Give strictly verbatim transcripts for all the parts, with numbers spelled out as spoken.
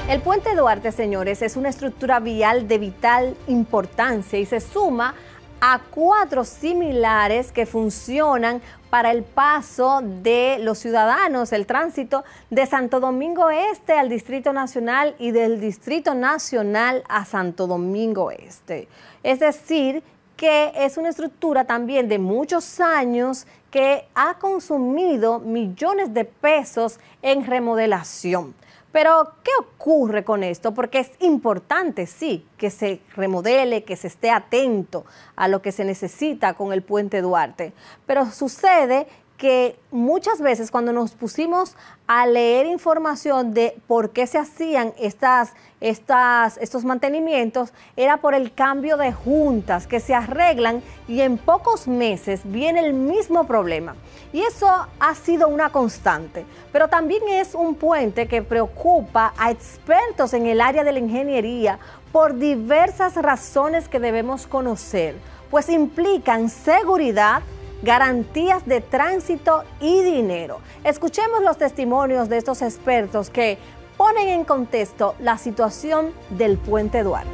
El Puente Duarte, señores, es una estructura vial de vital importancia y se suma a cuatro similares que funcionan para el paso de los ciudadanos, el tránsito de Santo Domingo Este al Distrito Nacional y del Distrito Nacional a Santo Domingo Este. Es decir, que es una estructura también de muchos años que ha consumido millones de pesos en remodelación. Pero, ¿qué ocurre con esto? Porque es importante, sí, que se remodele, que se esté atento a lo que se necesita con el Puente Duarte. Pero sucede que muchas veces cuando nos pusimos a leer información de por qué se hacían estas, estas, estos mantenimientos, era por el cambio de juntas que se arreglan y en pocos meses viene el mismo problema. Y eso ha sido una constante, pero también es un puente que preocupa a expertos en el área de la ingeniería por diversas razones que debemos conocer, pues implican seguridad, garantías de tránsito y dinero. Escuchemos los testimonios de estos expertos que ponen en contexto la situación del Puente Duarte.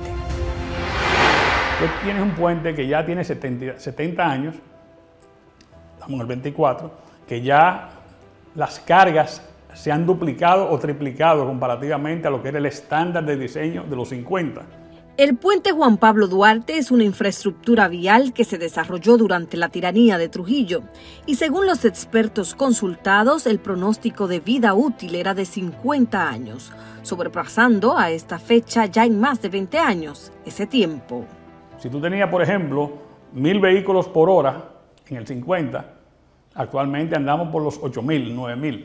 Tú tienes un puente que ya tiene setenta, setenta años, estamos en el veinticuatro, que ya las cargas se han duplicado o triplicado comparativamente a lo que era el estándar de diseño de los cincuenta. El puente Juan Pablo Duarte es una infraestructura vial que se desarrolló durante la tiranía de Trujillo y según los expertos consultados, el pronóstico de vida útil era de cincuenta años, sobrepasando a esta fecha ya en más de veinte años ese tiempo. Si tú tenías, por ejemplo, mil vehículos por hora en el cincuenta, actualmente andamos por los ocho mil, nueve mil,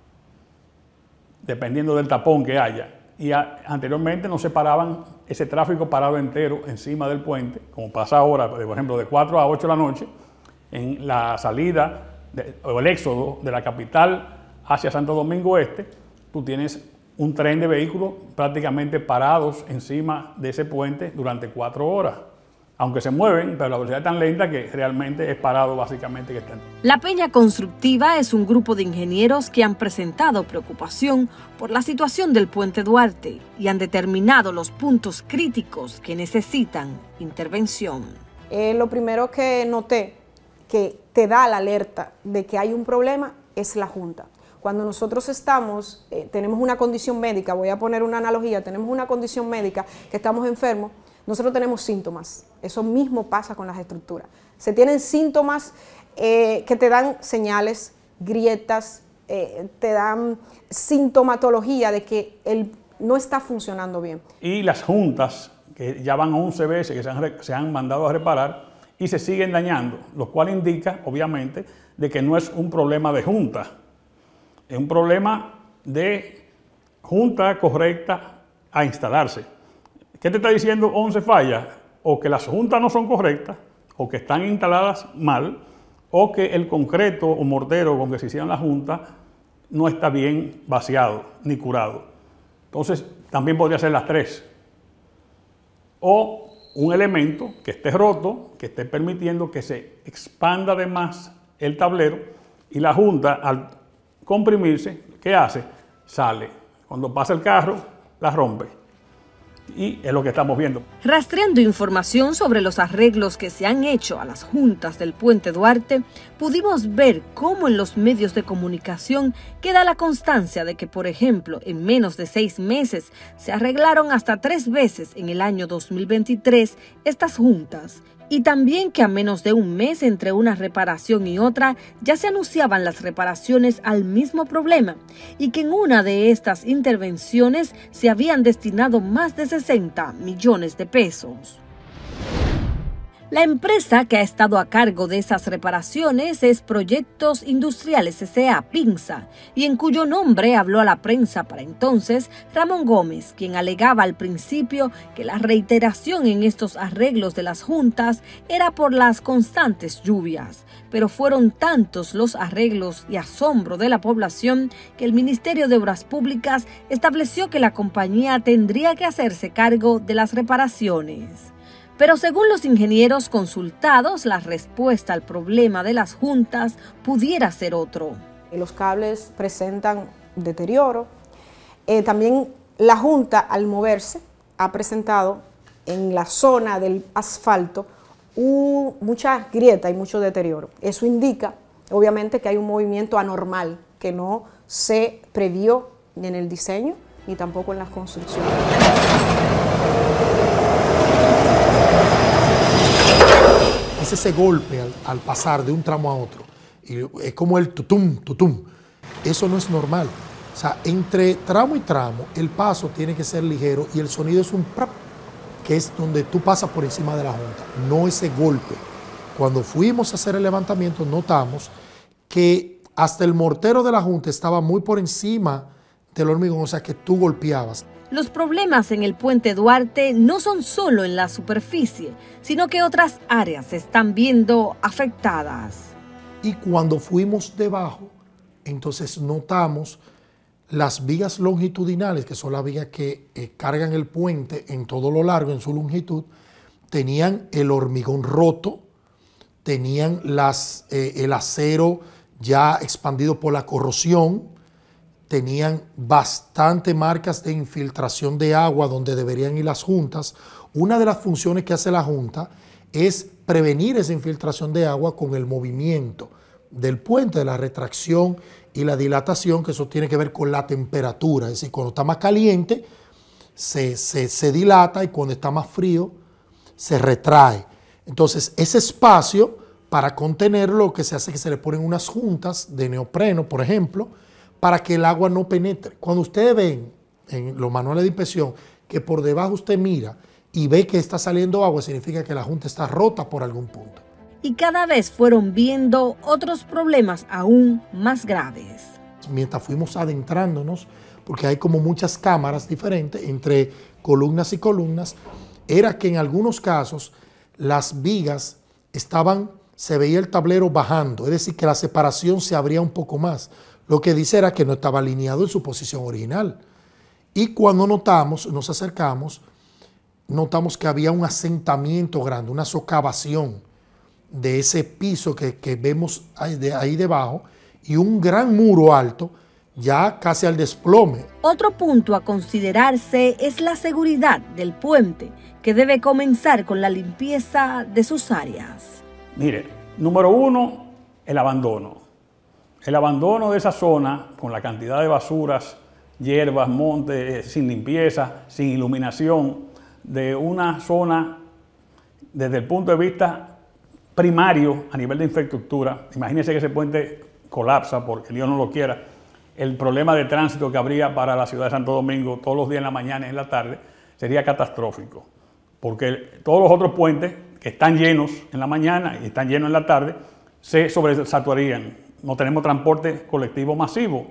dependiendo del tapón que haya. Y a, anteriormente no se paraban ese tráfico parado entero encima del puente, como pasa ahora, por ejemplo, de cuatro a ocho de la noche, en la salida de, o el éxodo de la capital hacia Santo Domingo Este, tú tienes un tren de vehículos prácticamente parados encima de ese puente durante cuatro horas. Aunque se mueven, pero la velocidad es tan lenta que realmente es parado básicamente que están. La Peña Constructiva es un grupo de ingenieros que han presentado preocupación por la situación del Puente Duarte y han determinado los puntos críticos que necesitan intervención. Eh, lo primero que noté que te da la alerta de que hay un problema es la junta. Cuando nosotros estamos, eh, tenemos una condición médica, voy a poner una analogía, tenemos una condición médica que estamos enfermos, nosotros tenemos síntomas, eso mismo pasa con las estructuras. Se tienen síntomas eh, que te dan señales, grietas, eh, te dan sintomatología de que el, no está funcionando bien. Y las juntas, que ya van once veces que se han, se han mandado a reparar y se siguen dañando, lo cual indica, obviamente, de que no es un problema de junta, es un problema de junta correcta a instalarse. ¿Qué te está diciendo once fallas? O que las juntas no son correctas, o que están instaladas mal, o que el concreto o mortero con que se hicieron las juntas no está bien vaciado ni curado. Entonces, también podría ser las tres. O un elemento que esté roto, que esté permitiendo que se expanda de más el tablero y la junta, al comprimirse, ¿qué hace? Sale. Cuando pasa el carro, la rompe. Y es lo que estamos viendo. Rastreando información sobre los arreglos que se han hecho a las juntas del Puente Duarte, pudimos ver cómo en los medios de comunicación queda la constancia de que, por ejemplo, en menos de seis meses se arreglaron hasta tres veces en el año dos mil veintitrés estas juntas. Y también que a menos de un mes entre una reparación y otra ya se anunciaban las reparaciones al mismo problema y que en una de estas intervenciones se habían destinado más de sesenta millones de pesos. La empresa que ha estado a cargo de esas reparaciones es Proyectos Industriales S A Pinza, y en cuyo nombre habló a la prensa para entonces Ramón Gómez, quien alegaba al principio que la reiteración en estos arreglos de las juntas era por las constantes lluvias, pero fueron tantos los arreglos y asombro de la población que el Ministerio de Obras Públicas estableció que la compañía tendría que hacerse cargo de las reparaciones. Pero según los ingenieros consultados, la respuesta al problema de las juntas pudiera ser otro. Los cables presentan deterioro. Eh, también la Junta, al moverse, ha presentado en la zona del asfalto uh, mucha grieta y mucho deterioro. Eso indica, obviamente, que hay un movimiento anormal que no se previó ni en el diseño ni tampoco en las construcciones. Es ese golpe al, al pasar de un tramo a otro. Y es como el tutum, tutum. Eso no es normal. O sea, entre tramo y tramo, el paso tiene que ser ligero y el sonido es un prap, que es donde tú pasas por encima de la junta, no ese golpe. Cuando fuimos a hacer el levantamiento, notamos que hasta el mortero de la junta estaba muy por encima del hormigón, o sea que tú golpeabas. Los problemas en el puente Duarte no son solo en la superficie, sino que otras áreas se están viendo afectadas. Y cuando fuimos debajo, entonces notamos las vigas longitudinales, que son las vigas que eh, cargan el puente en todo lo largo, en su longitud, tenían el hormigón roto, tenían las, eh, el acero ya expandido por la corrosión, tenían bastante marcas de infiltración de agua donde deberían ir las juntas. Una de las funciones que hace la junta es prevenir esa infiltración de agua con el movimiento del puente, de la retracción y la dilatación, que eso tiene que ver con la temperatura. Es decir, cuando está más caliente se, se, se dilata y cuando está más frío se retrae. Entonces, ese espacio, para contenerlo, lo que se hace es que se le ponen unas juntas de neopreno, por ejemplo, para que el agua no penetre. Cuando ustedes ven en los manuales de inspección que por debajo usted mira y ve que está saliendo agua, significa que la junta está rota por algún punto. Y cada vez fueron viendo otros problemas aún más graves. Mientras fuimos adentrándonos, porque hay como muchas cámaras diferentes entre columnas y columnas, era que en algunos casos las vigas estaban, se veía el tablero bajando, es decir, que la separación se abría un poco más. Lo que dice era que no estaba alineado en su posición original. Y cuando notamos, nos acercamos, notamos que había un asentamiento grande, una socavación de ese piso que, que vemos ahí, de, ahí debajo, y un gran muro alto, ya casi al desplome. Otro punto a considerarse es la seguridad del puente, que debe comenzar con la limpieza de sus áreas. Mire, número uno, el abandono. El abandono de esa zona, con la cantidad de basuras, hierbas, montes, sin limpieza, sin iluminación, de una zona desde el punto de vista primario a nivel de infraestructura. Imagínense que ese puente colapsa, porque Dios no lo quiera, el problema de tránsito que habría para la ciudad de Santo Domingo todos los días en la mañana y en la tarde sería catastrófico, porque todos los otros puentes que están llenos en la mañana y están llenos en la tarde se sobresaturarían. No tenemos transporte colectivo masivo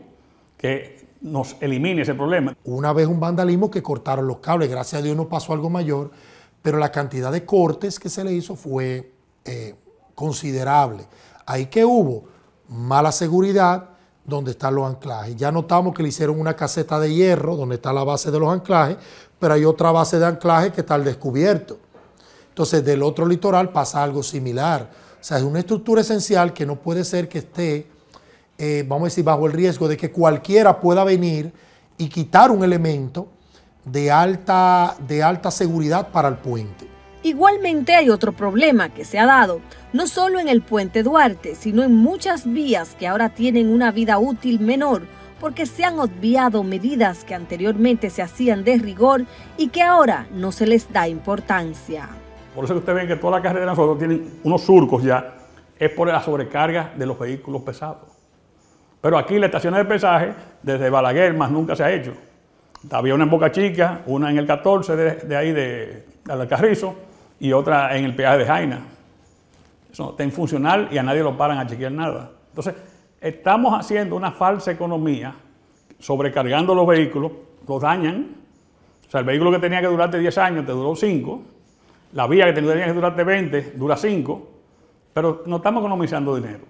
que nos elimine ese problema. Una vez un vandalismo que cortaron los cables, gracias a Dios no pasó algo mayor, pero la cantidad de cortes que se le hizo fue eh, considerable. Ahí que hubo mala seguridad donde están los anclajes. Ya notamos que le hicieron una caseta de hierro donde está la base de los anclajes, pero hay otra base de anclaje que está al descubierto. Entonces, del otro litoral pasa algo similar. O sea, es una estructura esencial que no puede ser que esté, eh, vamos a decir, bajo el riesgo de que cualquiera pueda venir y quitar un elemento de alta, de alta seguridad para el puente. Igualmente hay otro problema que se ha dado, no solo en el puente Duarte, sino en muchas vías que ahora tienen una vida útil menor, porque se han obviado medidas que anteriormente se hacían de rigor y que ahora no se les da importancia. Por eso que ustedes ven que toda la carretera de nosotros tienen unos surcos ya, es por la sobrecarga de los vehículos pesados. Pero aquí la estación de pesaje, desde Balaguer, más nunca se ha hecho. Había una en Boca Chica, una en el catorce de, de ahí de, de Alcarrizo y otra en el peaje de Jaina. Eso no está en funcional y a nadie lo paran a chequear nada. Entonces, estamos haciendo una falsa economía, sobrecargando los vehículos, los dañan. O sea, el vehículo que tenía que durarte diez años te duró cinco. La vía que tenía que durarte veinte, dura cinco, pero no estamos economizando dinero.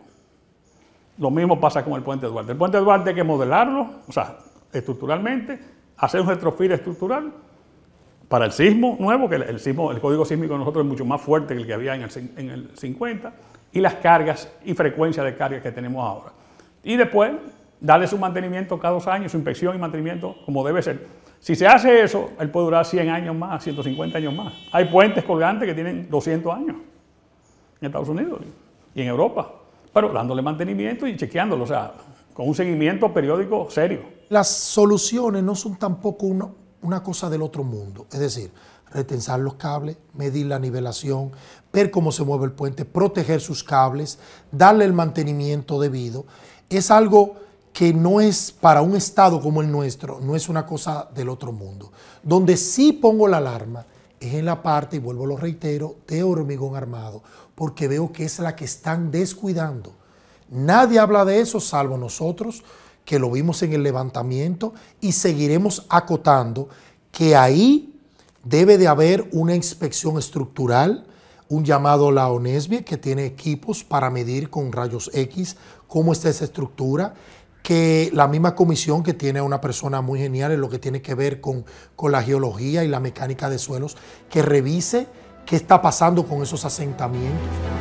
Lo mismo pasa con el puente Duarte. El puente Duarte hay que modelarlo, o sea, estructuralmente, hacer un retrofit estructural para el sismo nuevo, que el, el, sismo, el código sísmico de nosotros es mucho más fuerte que el que había en el, en el cincuenta, y las cargas y frecuencia de cargas que tenemos ahora. Y después darle su mantenimiento cada dos años, su inspección y mantenimiento como debe ser. Si se hace eso, él puede durar cien años más, ciento cincuenta años más. Hay puentes colgantes que tienen doscientos años en Estados Unidos y en Europa, pero dándole mantenimiento y chequeándolo, o sea, con un seguimiento periódico serio. Las soluciones no son tampoco una, una cosa del otro mundo, es decir, retensar los cables, medir la nivelación, ver cómo se mueve el puente, proteger sus cables, darle el mantenimiento debido. Es algo que no es para un estado como el nuestro, no es una cosa del otro mundo. Donde sí pongo la alarma es en la parte, y vuelvo a lo reitero, de hormigón armado, porque veo que es la que están descuidando. Nadie habla de eso salvo nosotros, que lo vimos en el levantamiento, y seguiremos acotando que ahí debe de haber una inspección estructural, un llamado a la ONESBIE, que tiene equipos para medir con rayos X cómo está esa estructura, que la misma comisión, que tiene a una persona muy genial en lo que tiene que ver con, con la geología y la mecánica de suelos, que revise qué está pasando con esos asentamientos.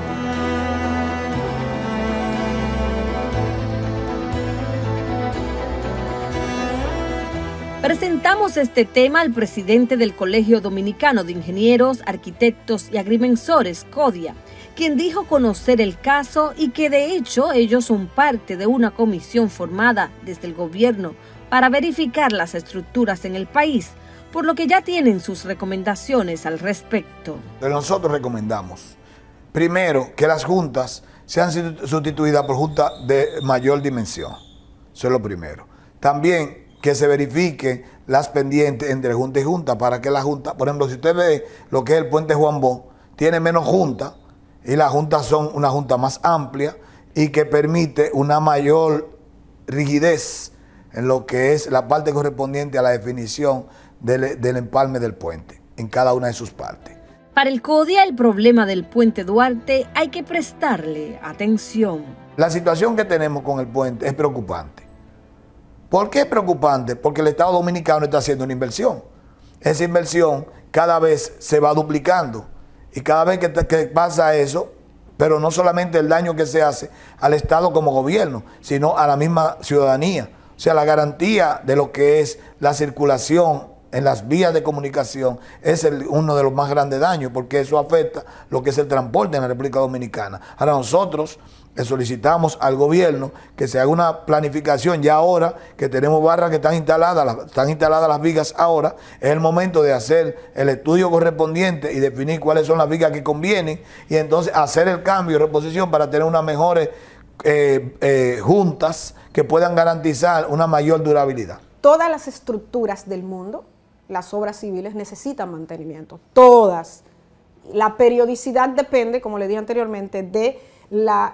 Presentamos este tema al presidente del Colegio Dominicano de Ingenieros, Arquitectos y Agrimensores, CODIA, quien dijo conocer el caso y que de hecho ellos son parte de una comisión formada desde el gobierno para verificar las estructuras en el país, por lo que ya tienen sus recomendaciones al respecto. Nosotros recomendamos, primero, que las juntas sean sustituidas por juntas de mayor dimensión. Eso es lo primero. También que se verifiquen las pendientes entre junta y junta, para que la junta, por ejemplo, si usted ve lo que es el puente Juan Bó, tiene menos juntas, y las juntas son una junta más amplia y que permite una mayor rigidez en lo que es la parte correspondiente a la definición del, del empalme del puente, en cada una de sus partes. Para el CODIA, el problema del puente Duarte hay que prestarle atención. La situación que tenemos con el puente es preocupante. ¿Por qué es preocupante? Porque el Estado Dominicano está haciendo una inversión. Esa inversión cada vez se va duplicando. Y cada vez que, que pasa eso, pero no solamente el daño que se hace al Estado como gobierno, sino a la misma ciudadanía. O sea, la garantía de lo que es la circulación en las vías de comunicación es el, uno de los más grandes daños, porque eso afecta lo que es el transporte en la República Dominicana. Ahora nosotros le solicitamos al gobierno que se haga una planificación ya ahora, que tenemos barras que están instaladas, las, están instaladas las vigas ahora, es el momento de hacer el estudio correspondiente y definir cuáles son las vigas que convienen, y entonces hacer el cambio de reposición para tener unas mejores eh, eh, juntas que puedan garantizar una mayor durabilidad. Todas las estructuras del mundo, las obras civiles, necesitan mantenimiento, todas. La periodicidad depende, como le dije anteriormente, de la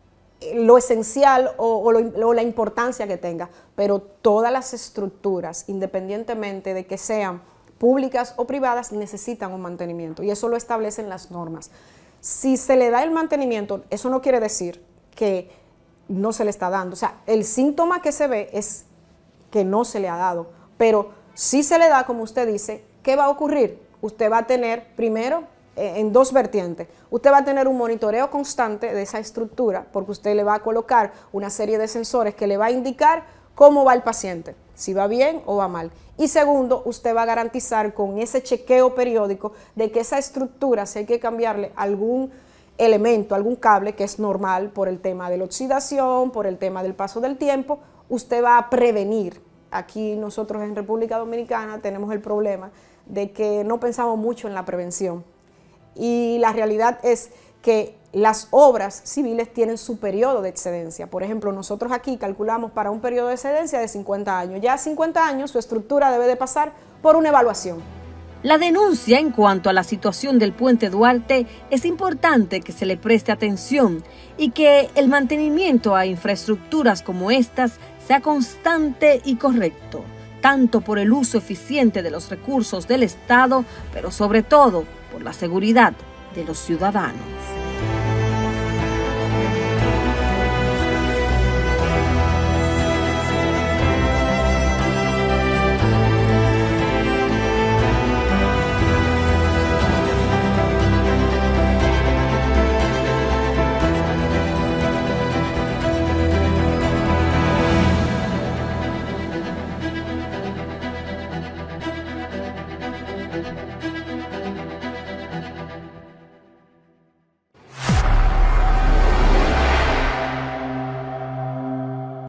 lo esencial o, o, lo, o la importancia que tenga, pero todas las estructuras, independientemente de que sean públicas o privadas, necesitan un mantenimiento, y eso lo establecen las normas. Si se le da el mantenimiento, eso no quiere decir que no se le está dando, o sea, el síntoma que se ve es que no se le ha dado, pero si se le da, como usted dice, ¿qué va a ocurrir? Usted va a tener, primero, en dos vertientes. Usted va a tener un monitoreo constante de esa estructura, porque usted le va a colocar una serie de sensores que le va a indicar cómo va el paciente, si va bien o va mal. Y segundo, usted va a garantizar con ese chequeo periódico de que esa estructura, si hay que cambiarle algún elemento, algún cable, que es normal por el tema de la oxidación, por el tema del paso del tiempo, usted va a prevenir. Aquí nosotros en República Dominicana tenemos el problema de que no pensamos mucho en la prevención. Y la realidad es que las obras civiles tienen su periodo de excedencia. Por ejemplo, nosotros aquí calculamos para un periodo de excedencia de cincuenta años. Ya a cincuenta años su estructura debe de pasar por una evaluación. La denuncia en cuanto a la situación del puente Duarte es importante que se le preste atención y que el mantenimiento a infraestructuras como estas sea constante y correcto, tanto por el uso eficiente de los recursos del Estado, pero sobre todo por la seguridad de los ciudadanos.